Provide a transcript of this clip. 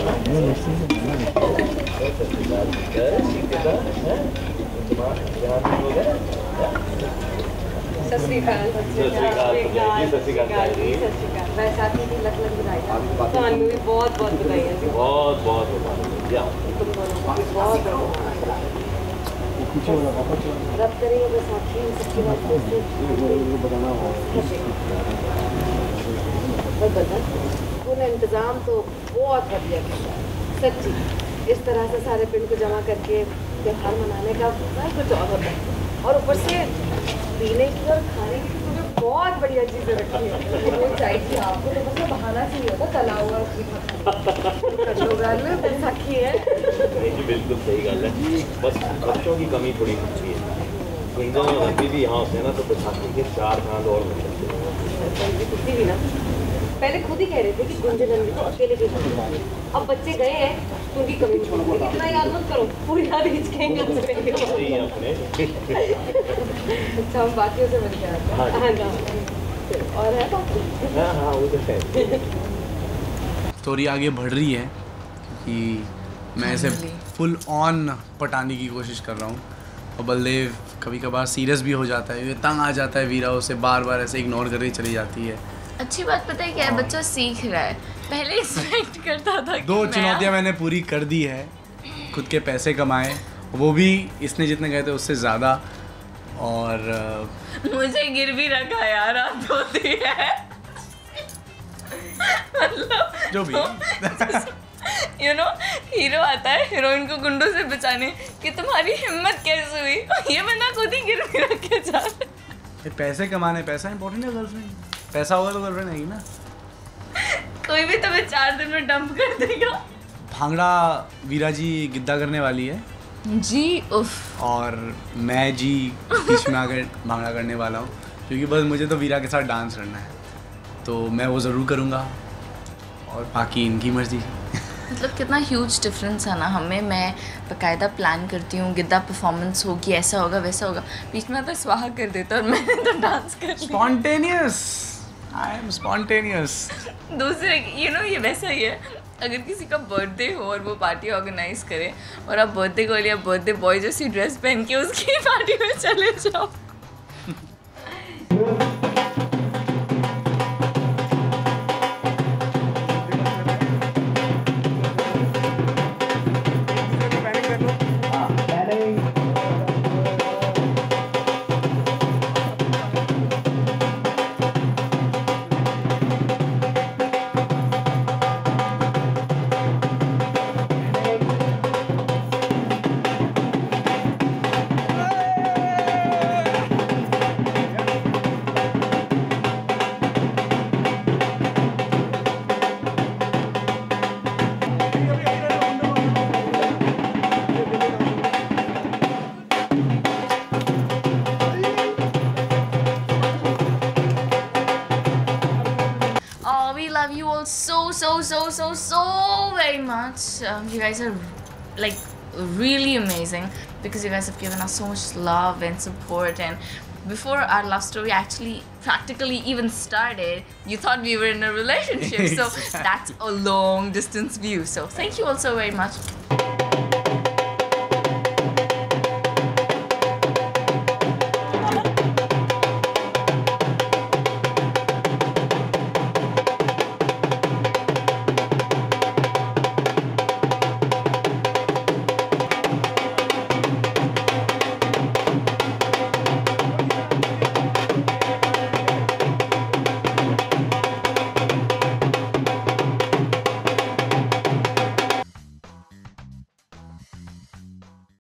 बहुत बहुत बधाई है। बहुत बहुत बधाई। रब करेगा बस आपकी सबके वास्ते पूरा इंतज़ाम तो बहुत बढ़िया सच्ची। इस तरह से सारे पिंड को जमा करके त्योहार मनाने का कुछ और होता है। और ऊपर से पीने की और खाने की तो बहुत बढ़िया चीज़ें रखी है। चाहिए आपको तो बस बहाना चाहिए होता तला हुआ में बैसाखी है। बिल्कुल सही गल है। बस बच्चों की कमी थोड़ी होती है। रंगी भी यहाँ होते हैं ना तो बैसाखी के 4 चांद और मिल जाते हैं। भी ना पहले खुद ही कह रहे थे कि गुंजन नंदी तो अकेले भी अब बच्चे गए हैं तो उनकी कमी इतना याद मत करो पूरी याद खींचेंगे। अच्छा हम बाकियों से मिल गया और है तो स्टोरी आगे बढ़ रही है कि मैं इसे फुल ऑन पटाने की कोशिश कर रहा हूँ और बलदेव कभी कभार सीरियस भी हो जाता है। ये तंग आ जाता है वीरा उसे बार बार ऐसे इग्नोर करके चली जाती है। अच्छी बात पता है क्या है, बच्चा सीख रहा है। पहले एक्सपेक्ट करता था 2 चुनौतियाँ मैंने पूरी कर दी है। खुद के पैसे कमाए वो भी इसने जितने गए थे उससे ज़्यादा। और मुझे गिर भी रखा यार रात होती है मतलब जो भी यू नो हीरो आता है हीरोइन को गुंडों से बचाने कि तुम्हारी हिम्मत कैसे हुई। ये बंदा खुद ही गिर भी रख के जा रहा है। पैसे कमाने पैसा इंपॉर्टेंट है। गर्लफ्रेंड पैसा होगा तो गर्लफ्रेंड आएगी ना। कोई भी तुम्हें 4 दिन में डंप कर देगा। भांगड़ा वीरा जी गिद्दा करने वाली है जी। उफ। और मैं जी बीच में आकर भांगड़ा करने वाला हूँ क्योंकि बस मुझे तो वीरा के साथ डांस करना है तो मैं वो ज़रूर करूँगा और बाकी इनकी मर्जी। मतलब कितना ह्यूज डिफरेंस है ना हमें। मैं बाकायदा प्लान करती हूँ गिद्दा परफॉर्मेंस होगी ऐसा होगा वैसा होगा बीच में आता स्वाहा कर देता और मैंने तो डांस कर लिया। Spontaneous I am spontaneous. दूसरे यू नो ये वैसा ही है अगर किसी का बर्थडे हो और वो पार्टी ऑर्गेनाइज करे और आप बर्थडे गर्ल या बर्थडे बॉय जैसी ड्रेस पहन के उसकी पार्टी में चले जाओ। Love you all so very much. You guys are like really amazing because you guys have given us so much love and support. And before our love story actually practically even started, you thought we were in a relationship. So that's a long distance view. So thank you all so very much.